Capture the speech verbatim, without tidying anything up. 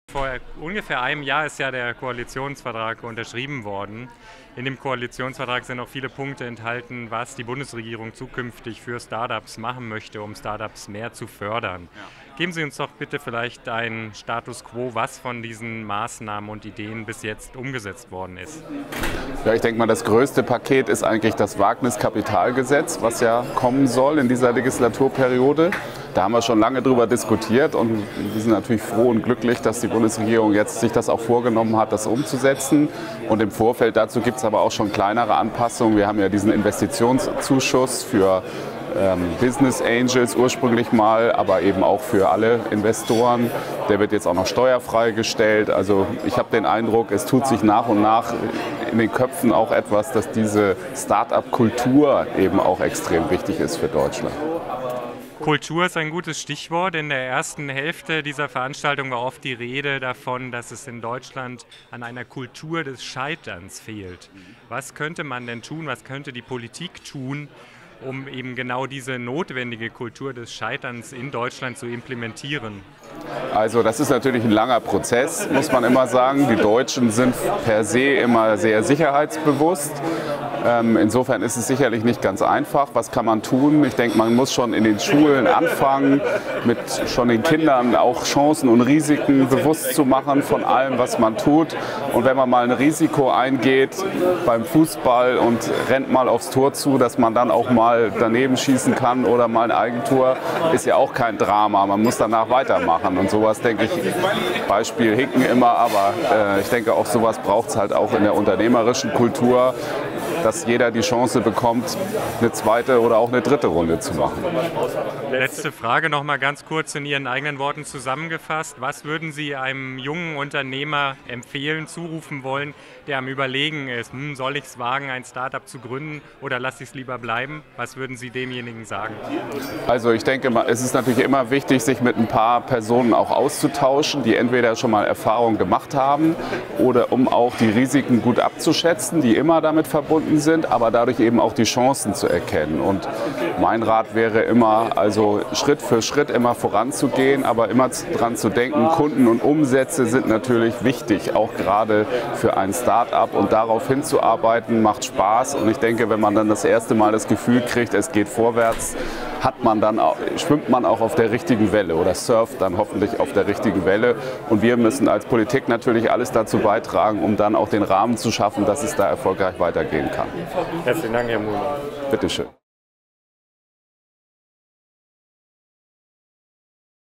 Vor ungefähr einem Jahr ist ja der Koalitionsvertrag unterschrieben worden. In dem Koalitionsvertrag sind auch viele Punkte enthalten, was die Bundesregierung zukünftig für Startups machen möchte, um Startups mehr zu fördern. Ja. Geben Sie uns doch bitte vielleicht einen Status quo, was von diesen Maßnahmen und Ideen bis jetzt umgesetzt worden ist. Ja, ich denke mal, das größte Paket ist eigentlich das Wagniskapitalgesetz, was ja kommen soll in dieser Legislaturperiode. Da haben wir schon lange drüber diskutiert und wir sind natürlich froh und glücklich, dass die Bundesregierung jetzt sich das auch vorgenommen hat, das umzusetzen. Und im Vorfeld dazu gibt es aber auch schon kleinere Anpassungen. Wir haben ja diesen Investitionszuschuss für ähm, Business Angels ursprünglich mal, aber eben auch für alle Investoren. Der wird jetzt auch noch steuerfrei gestellt. Also ich habe den Eindruck, es tut sich nach und nach in den Köpfen auch etwas, dass diese Start-up-Kultur eben auch extrem wichtig ist für Deutschland. Kultur ist ein gutes Stichwort. In der ersten Hälfte dieser Veranstaltung war oft die Rede davon, dass es in Deutschland an einer Kultur des Scheiterns fehlt. Was könnte man denn tun, was könnte die Politik tun, um eben genau diese notwendige Kultur des Scheiterns in Deutschland zu implementieren? Also das ist natürlich ein langer Prozess, muss man immer sagen. Die Deutschen sind per se immer sehr sicherheitsbewusst. Insofern ist es sicherlich nicht ganz einfach. Was kann man tun? Ich denke, man muss schon in den Schulen anfangen, mit schon den Kindern auch Chancen und Risiken bewusst zu machen von allem, was man tut. Und wenn man mal ein Risiko eingeht beim Fußball und rennt mal aufs Tor zu, dass man dann auch mal daneben schießen kann oder mal ein Eigentor, ist ja auch kein Drama. Man muss danach weitermachen. Und sowas, denke ich, Beispiel hinken immer, aber äh, ich denke, auch sowas braucht es halt auch in der unternehmerischen Kultur, dass jeder die Chance bekommt, eine zweite oder auch eine dritte Runde zu machen. Letzte Frage noch mal ganz kurz in Ihren eigenen Worten zusammengefasst. Was würden Sie einem jungen Unternehmer empfehlen, zurufen wollen, der am Überlegen ist, hm, soll ich es wagen, ein Startup zu gründen oder lasse ich es lieber bleiben? Was würden Sie demjenigen sagen? Also ich denke, es ist natürlich immer wichtig, sich mit ein paar Personen auch auszutauschen, die entweder schon mal Erfahrung gemacht haben oder um auch die Risiken gut abzuschätzen, die immer damit verbunden sind, aber dadurch eben auch die Chancen zu erkennen. Und mein Rat wäre immer, also Schritt für Schritt immer voranzugehen, aber immer dran zu denken, Kunden und Umsätze sind natürlich wichtig, auch gerade für ein Start-up, und darauf hinzuarbeiten macht Spaß. Und ich denke, wenn man dann das erste Mal das Gefühl kriegt, es geht vorwärts, hat man dann auch, schwimmt man auch auf der richtigen Welle oder surft dann hoffentlich auf der richtigen Welle. Und wir müssen als Politik natürlich alles dazu beitragen, um dann auch den Rahmen zu schaffen, dass es da erfolgreich weitergehen kann. Herzlichen Dank, Herr Muhlmann. Bitte schön.